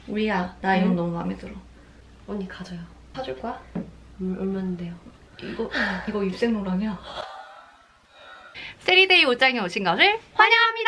우리야, 나 이거 너무 마음에 들어. 언니 가져요. 사줄 거야? 얼마인데요? 이거 입생로랑이야. 세리데이 옷장에 오신 것을 환영합니다.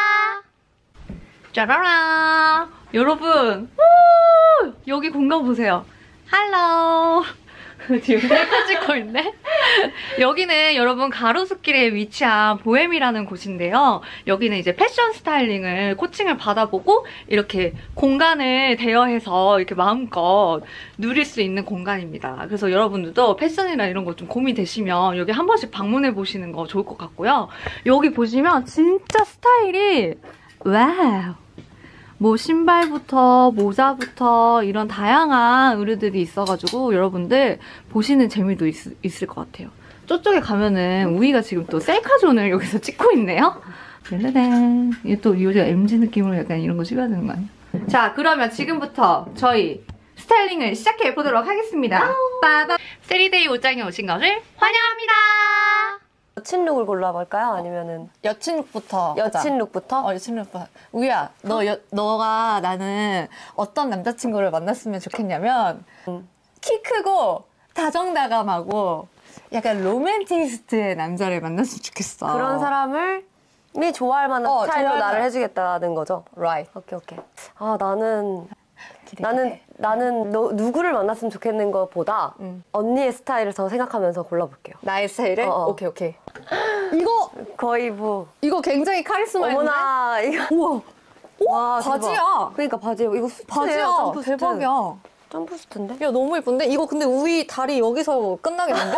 짜라란. 여러분, 오! 여기 공간 보세요. 할로. 지금 셀카 찍고 있네? 여기는 여러분 가로수길에 위치한 보헤미라는 곳인데요. 여기는 이제 패션 스타일링을 코칭을 받아보고 이렇게 공간을 대여해서 이렇게 마음껏 누릴 수 있는 공간입니다. 그래서 여러분들도 패션이나 이런 거 좀 고민되시면 여기 한 번씩 방문해 보시는 거 좋을 것 같고요. 여기 보시면 진짜 스타일이 와우! 뭐 신발부터 모자부터 이런 다양한 의류들이 있어가지고 여러분들 보시는 재미도 있을 것 같아요. 저쪽에 가면은 우이가 지금 또 셀카존을 여기서 찍고 있네요. 짜라란. 이게 또 요즘 MZ 느낌으로 약간 이런 거 찍어야 되는 거 아니야? 자, 그러면 지금부터 저희 스타일링을 시작해 보도록 하겠습니다. 빠밤. 세리데이 옷장에 오신 것을 환영합니다. 여친 룩을 골라볼까요? 아니면은 여친 룩부터. 여친 룩부터? 여친 룩부터. 우야, 너가 나는 어떤 남자친구를 만났으면 좋겠냐면 키 크고 다정다감하고 약간 로맨티스트의 남자를 만났으면 좋겠어. 그런 사람을 좋아할 만한 스타일로 좋아할 나를 만한. 해주겠다는 거죠? Right. 오케이. 아, 나는 기대. 누구를 만났으면 좋겠는 것보다 언니의 스타일을 더 생각하면서 골라볼게요. 나의 스타일을? 오케이. 이거 거의 뭐 이거 굉장히 카리스마 있는데? 어머나 이거 우와. 와, 바지야. 대박. 그러니까 바지예요. 이거 수트예요. 바지야. 점프스트. 대박이야. 점프스트인데? 야, 너무 예쁜데? 이거 근데 우이 다리 여기서 끝나겠는데?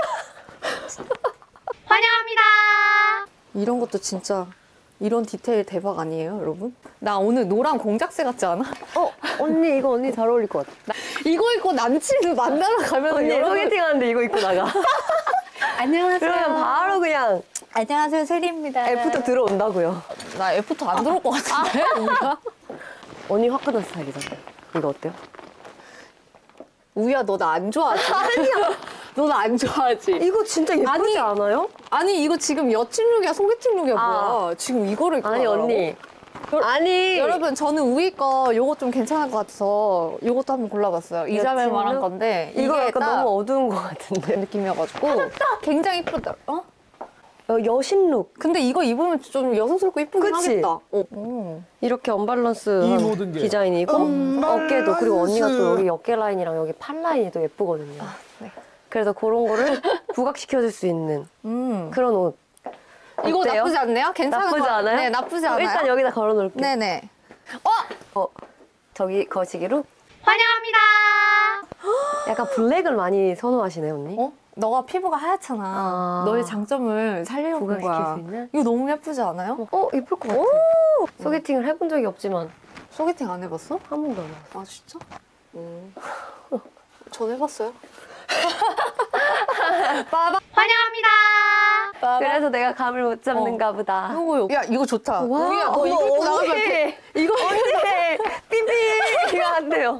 환영합니다. 이런 것도 진짜 이런 디테일 대박 아니에요, 여러분? 나 오늘 노란 공작새 같지 않아? 언니 이거 언니 잘 어울릴 것 같아. 이거 입고 남친을 만나러 가면 언니 소개팅 하는데 이거 입고 나가. 안녕하세요. 그러면 바로 그냥 안녕하세요, 세리입니다. 애프터 들어온다고요. 나 애프터 안 들어올 것 같은데? 우리가? 언니 화끈한 스타일이잖아요. 이거 어때요? 우야, 너 나 안 좋아하지? 아니야. 너 나 안 좋아하지? 이거 진짜 예쁘지 않아요? 아니, 이거 지금 여친 룩이야, 소개팅 룩이야, 뭐야. 지금 이거를 입고 아니 나가라고? 언니. 아니 여러분, 저는 우이 거 요거 좀 괜찮을 것 같아서 요것도 한번 골라봤어요. 이자벨 여친 말한 룩? 건데 이거 이게 약간 딱 너무 어두운 것 같은데. 느낌이어가지고 굉장히 이쁘다. 여신룩. 근데 이거 입으면 좀 여성스럽고 이쁘긴 그치? 하겠다. 이렇게 언밸런스한 디자인이고 어깨도 그리고 언니가 또 여기 어깨 라인이랑 여기 팔 라인이 또 예쁘거든요. 네. 그래서 그런 거를 부각시켜줄 수 있는 그런 옷. 이거 어때요? 나쁘지 않네요? 괜찮은 나쁘지 것 같- 않아요? 네, 나쁘지 않아요. 일단 여기다 걸어놓을게요. 네네. 저기 거시기로 환영합니다. 약간 블랙을 많이 선호하시네 언니. 너가 피부가 하얗잖아. 너의 장점을 살리려고 한 부각시킬 거야. 수 있는? 이거 너무 예쁘지 않아요? 예쁠 것 같아. 소개팅을 해본 적이 없지만 소개팅 안 해봤어? 한 번도 안 해봤어. 아, 진짜? 전 해봤어요. 빠바. 환영합니다. 빠바. 그래서 내가 감을 못 잡는가 보다. 야, 이거 좋다. 와, 우리야, 너 이거 입고 나가면 이렇게. 이거 언니 삐삐 이거 안 돼요.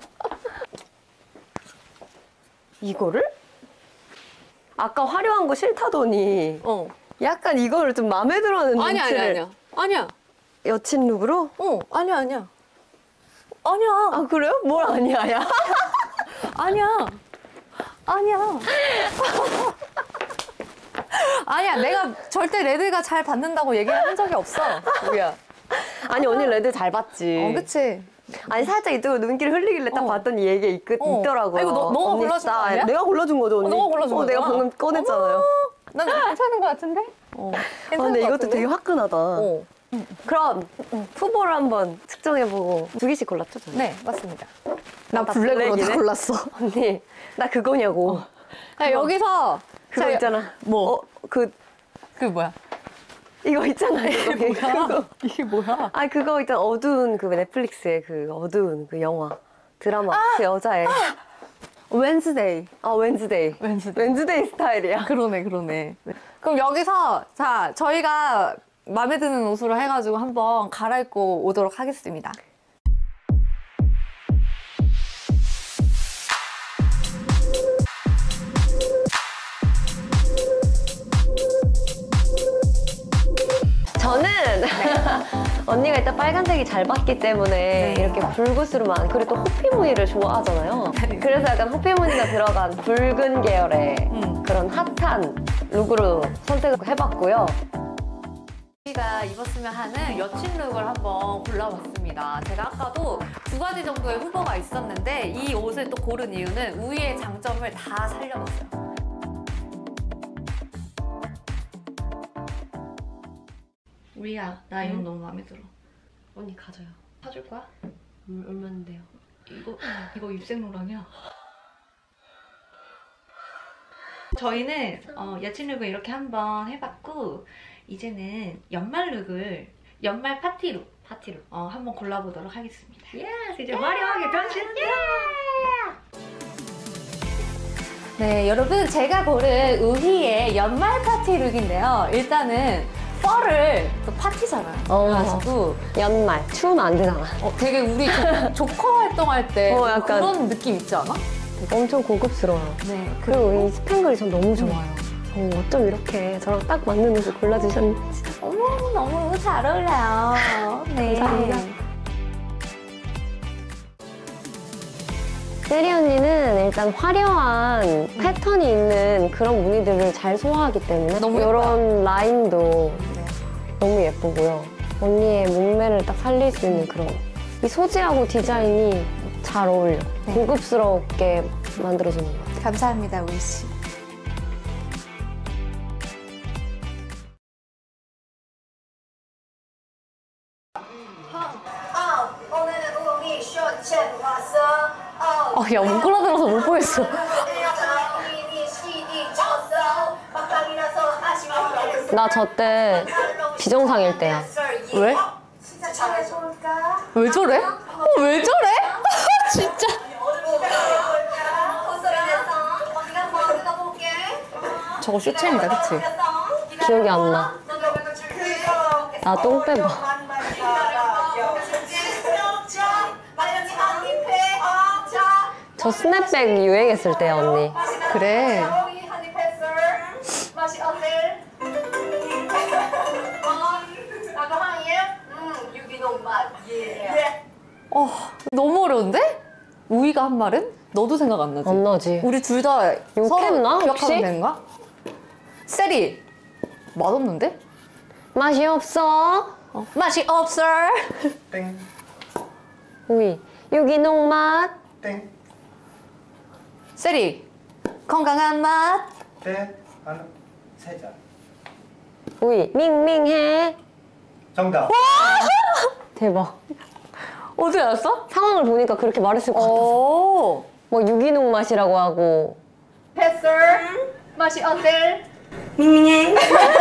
이거를? 아까 화려한 거 싫다더니 약간 이거를 좀 마음에 들어하는 눈치를. 아니야. 여친 룩으로? 아니야. 아 그래요? 뭘 아니야 야. 아니야. 아니야, 내가 절대 레드가 잘 받는다고 얘기를 한 적이 없어. 우리야. 아니 언니 레드 잘 봤지. 그치. 아니 살짝 이쪽으로 눈길을 흘리길래 딱 봤더니 얘게 있더라고요. 이거 너가 언니 골라준 거 스타일. 아니야? 내가 골라준 거죠 언니. 너가 골라준 거잖아. 내가 방금 꺼냈잖아요. 난 괜찮은 것 같은데? 근데 이것도 되게 화끈하다. 그럼 후보를 한번 측정해보고 2개씩 골랐죠 저는? 네, 맞습니다. 나 블랙으로 다 골랐어. 언니 나 그거냐고. 자, 여기서 그거 있잖아. 뭐? 그 뭐야? 이거 있잖아. 그거. 이게 뭐야? 아 그거 있잖아. 어두운 그 넷플릭스의 그 어두운 그 영화 드라마 그 여자애. 웬스데이. 웬즈데이. 웬즈데이 스타일이야. 그러네. 그럼 여기서 자, 저희가 마음에 드는 옷으로 해가지고 한번 갈아입고 오도록 하겠습니다. 저는 언니가 일단 빨간색이 잘 봤기 때문에 네. 이렇게 붉으스름한 그리고 또 호피 무늬를 좋아하잖아요. 그래서 약간 호피 무늬가 들어간 붉은 계열의 그런 핫한 룩으로 선택을 해봤고요. 우리가 입었으면 하는 여친 룩을 한번 골라봤습니다. 제가 아까도 2가지 정도의 후보가 있었는데 이 옷을 또 고른 이유는 우위의 장점을 다 살려봤어요. 우리야, 나 이거 너무 마음에 들어. 언니 가져요. 사줄 거야? 얼마인데요? 이거 입생로랑이야. 저희는 여친 룩을 이렇게 한번 해봤고 이제는 연말 룩을 연말 파티룩 한번 골라보도록 하겠습니다. 예스! 이제 화려하게 변신한다! 네, 여러분 제가 고른 우희의 연말 파티 룩인데요. 일단은 펄을 또 파티잖아요. 그래가지고 연말 추우면 안 되잖아. 되게 우리 조커 활동할 때 약간 그런 느낌 있지 않아? 엄청 고급스러워요. 네. 그리고 이 스팽글이 전 너무 좋아요. 어쩜 이렇게 저랑 딱 맞는 옷을 골라주셨는지. 어머, 너무 잘 어울려요. 네. 감사합니다. 세리 언니는 일단 화려한 패턴이 있는 그런 무늬들을 잘 소화하기 때문에 너무 이런 라인도 네. 너무 예쁘고요. 언니의 몸매를 딱 살릴 수 있는 그런 이 소재하고 디자인이 잘 어울려. 네. 고급스럽게 만들어주는 것 같아요. 감사합니다, 우희 씨. 오늘은 우리 쇼츠 왔어. 야, 뭉클어들어서 못 보겠어. 나 저 때 비정상일 때야. 왜? 진짜 잘해줄까? 왜 저래? 왜 저래? 진짜. 저거 쇼챔이다, 그치? 기억이 안 나. 나 똥 빼봐. 저 스냅백 유행했을 때야, 언니. 그래. 맛이 어때? 유기농 맛. 예. 너무 어려운데? 우희가 한 말은? 너도 생각 안 나지? 안 나지. 우리 둘 다 서로 욕했나, 혹시? 기억하면 되는 거야? 세리, 맛없는데? 맛이 없어. 맛이 없어. 땡, 우이. 유기농 맛. 땡, 세리, 건강한 맛. 땡, 하나, 세 잔. 우이. 밍밍해. 정답. 대박. 어디 알았어? 상황을 보니까 그렇게 말했을 것 같아서. 오. 뭐 유기농 맛이라고 하고. 패스. 맛이 어때? 밍밍해.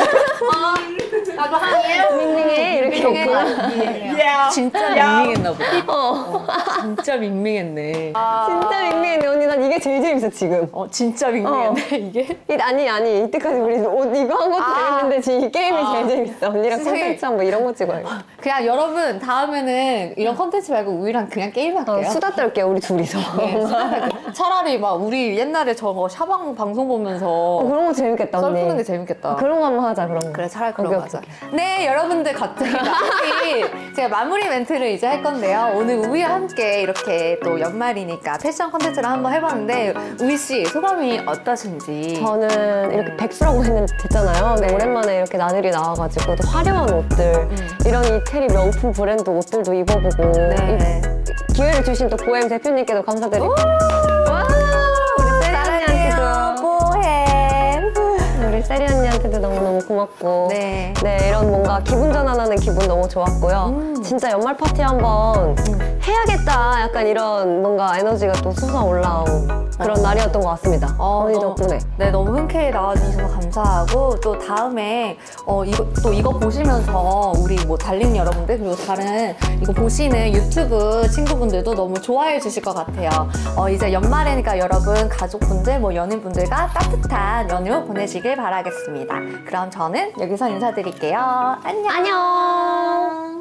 나도 항이에요. 밍밍해. 이렇게 했구나. 진짜 밍밍했나 보다. 진짜 밍밍했네. 진짜 밍밍했네. 언니 난 이게 제일 재밌어 지금. 진짜 밍밍했네, 이게. 아니 이때까지 우리 옷 이거 한 것도 재밌는데 지금 이 게임이 제일 재밌어. 언니랑 세상에. 콘텐츠 한번 이런 거 찍어요. 그냥 여러분 다음에는 이런 컨텐츠 말고 우리랑 그냥 게임할게요. 수다 떨게요 우리 둘이서. 차라리 막 우리 옛날에 저거 샤방 방송 보면서 그런 거 재밌겠다 썰 언니. 푸는 게 재밌겠다. 그런 거 한번 하자 그런 거. 그래, 차라리 그런 오케이, 거 하자. 오케이. 네, 여러분들 갑자기 제가 마무리 멘트를 이제 할 건데요. 오늘 우희와 함께 이렇게 또 연말이니까 패션 컨텐츠를 한번 해봤는데 우희 씨 소감이 어떠신지? 저는 이렇게 백수라고 했잖아요. 근데 네. 오랜만에 이렇게 나들이 나와가지고 또 화려한 옷들, 이런 이태리 명품 브랜드 옷들도 입어보고 네. 이 기회를 주신 또 보엠 대표님께도 감사드리고 와 우리 세리 언니한테도 보햄. 우리 세리 언니한테도 너무너무 고맙고 네. 이런 뭔가 기분 전환하는 기분 너무 좋았고요. 진짜 연말 파티 한번 해야겠다 약간 이런 뭔가 에너지가 또 솟아올라온 그런 날이었던 것 같습니다. 언니 덕분에. 네, 너무 흔쾌히 나와주셔서 감사하고 또 다음에 이거 보시면서 우리 뭐 달린 여러분들 그리고 다른 이거 보시는 유튜브 친구분들도 너무 좋아해 주실 것 같아요. 이제 연말이니까 여러분 가족분들 뭐 연인분들과 따뜻한 연휴 보내시길 바라겠습니다. 그럼 저는 여기서 인사드릴게요. 안녕. 안녕.